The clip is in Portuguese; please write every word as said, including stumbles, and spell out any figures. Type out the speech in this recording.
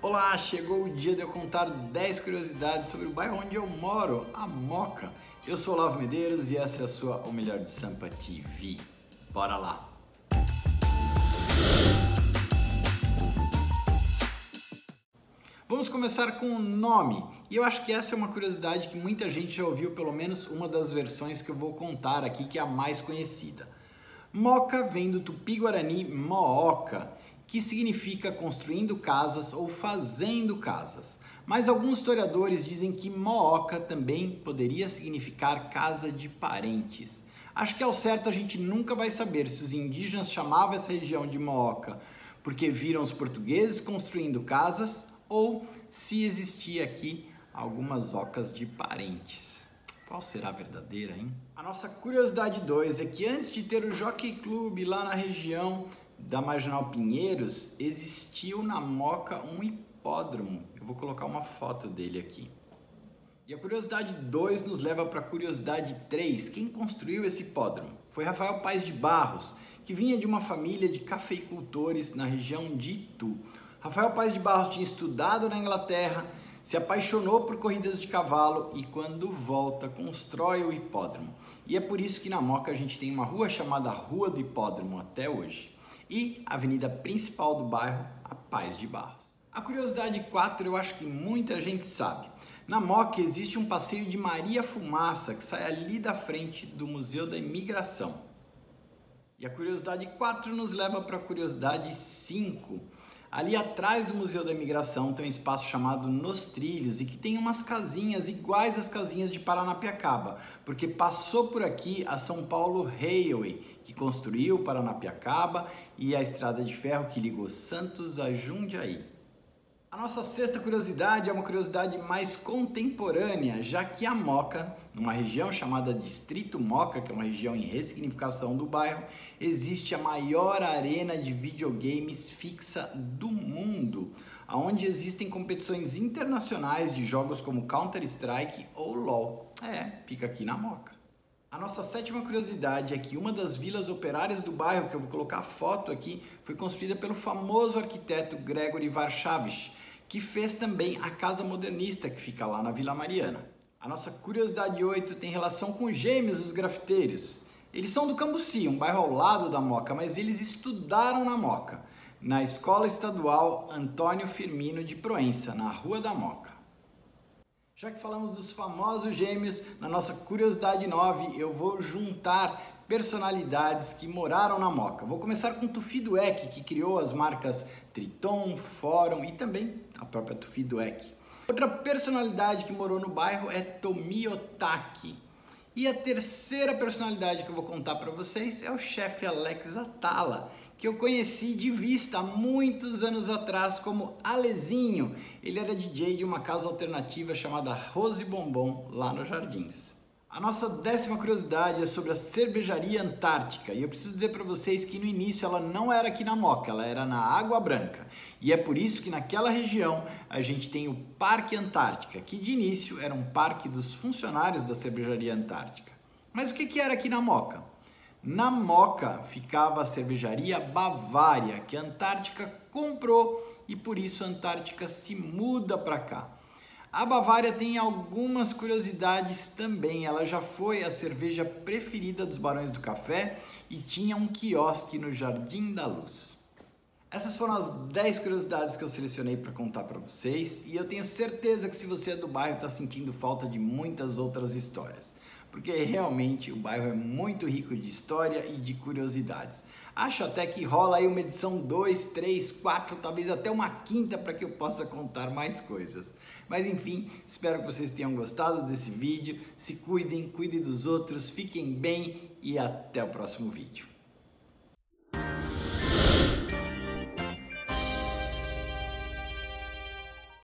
Olá, chegou o dia de eu contar dez curiosidades sobre o bairro onde eu moro, a Moca. Eu sou Olavo Medeiros e essa é a sua O Melhor de Sampa T V. Bora lá! Vamos começar com o nome, e eu acho que essa é uma curiosidade que muita gente já ouviu, pelo menos uma das versões que eu vou contar aqui, que é a mais conhecida. Moca vem do tupi-guarani mooca, que significa construindo casas ou fazendo casas. Mas alguns historiadores dizem que mooca também poderia significar casa de parentes. Acho que ao certo a gente nunca vai saber se os indígenas chamavam essa região de mooca porque viram os portugueses construindo casas ou se existia aqui algumas ocas de parentes. Qual será a verdadeira, hein? A nossa curiosidade dois é que antes de ter o Jockey Club lá na região da Marginal Pinheiros, existiu na Moca um hipódromo. Eu vou colocar uma foto dele aqui. E a curiosidade dois nos leva para a curiosidade três. Quem construiu esse hipódromo? Foi Rafael Paes de Barros, que vinha de uma família de cafeicultores na região de Itu. Rafael Paes de Barros tinha estudado na Inglaterra, se apaixonou por corridas de cavalo e quando volta constrói o hipódromo. E é por isso que na Moca a gente tem uma rua chamada Rua do Hipódromo até hoje. E a avenida principal do bairro, a Paes de Barros. A curiosidade quatro eu acho que muita gente sabe. Na Moca existe um passeio de Maria Fumaça que sai ali da frente do Museu da Imigração. E a curiosidade quatro nos leva para a curiosidade cinco. Ali atrás do Museu da Imigração tem um espaço chamado Nos Trilhos e que tem umas casinhas iguais às casinhas de Paranapiacaba, porque passou por aqui a São Paulo Railway, que construiu Paranapiacaba e a estrada de ferro que ligou Santos a Jundiaí. A nossa sexta curiosidade é uma curiosidade mais contemporânea, já que a Moca, numa região chamada Distrito Moca, que é uma região em ressignificação do bairro, existe a maior arena de videogames fixa do mundo, onde existem competições internacionais de jogos como Counter-Strike ou LoL. É, fica aqui na Moca. A nossa sétima curiosidade é que uma das vilas operárias do bairro, que eu vou colocar a foto aqui, foi construída pelo famoso arquiteto Gregory Warchavchik, que fez também a Casa Modernista, que fica lá na Vila Mariana. A nossa curiosidade oito tem relação com os gêmeos, os grafiteiros. Eles são do Cambuci, um bairro ao lado da Moca, mas eles estudaram na Moca, na Escola Estadual Antônio Firmino de Proença, na Rua da Moca. Já que falamos dos famosos gêmeos, na nossa curiosidade nove eu vou juntar personalidades que moraram na Moca. Vou começar com Tufi Dueck, que criou as marcas Triton, Fórum e também a própria Tufi Dueck. Outra personalidade que morou no bairro é Tomi Otaki. E a terceira personalidade que eu vou contar para vocês é o chefe Alex Atala, que eu conheci de vista há muitos anos atrás como Alezinho. Ele era D J de uma casa alternativa chamada Rose Bombom, lá nos Jardins. A nossa décima curiosidade é sobre a cervejaria Antártica. E eu preciso dizer para vocês que no início ela não era aqui na Moca, ela era na Água Branca. E é por isso que naquela região a gente tem o Parque Antártica, que de início era um parque dos funcionários da cervejaria Antártica. Mas o que que era aqui na Moca? Na Moca ficava a cervejaria Bavária, que a Antártica comprou e por isso a Antártica se muda para cá. A Bavária tem algumas curiosidades também, ela já foi a cerveja preferida dos Barões do Café e tinha um quiosque no Jardim da Luz. Essas foram as dez curiosidades que eu selecionei para contar para vocês e eu tenho certeza que se você é do bairro está sentindo falta de muitas outras histórias. Porque realmente o bairro é muito rico de história e de curiosidades. Acho até que rola aí uma edição dois, três, quatro, talvez até uma quinta para que eu possa contar mais coisas. Mas enfim, espero que vocês tenham gostado desse vídeo. Se cuidem, cuidem dos outros, fiquem bem e até o próximo vídeo.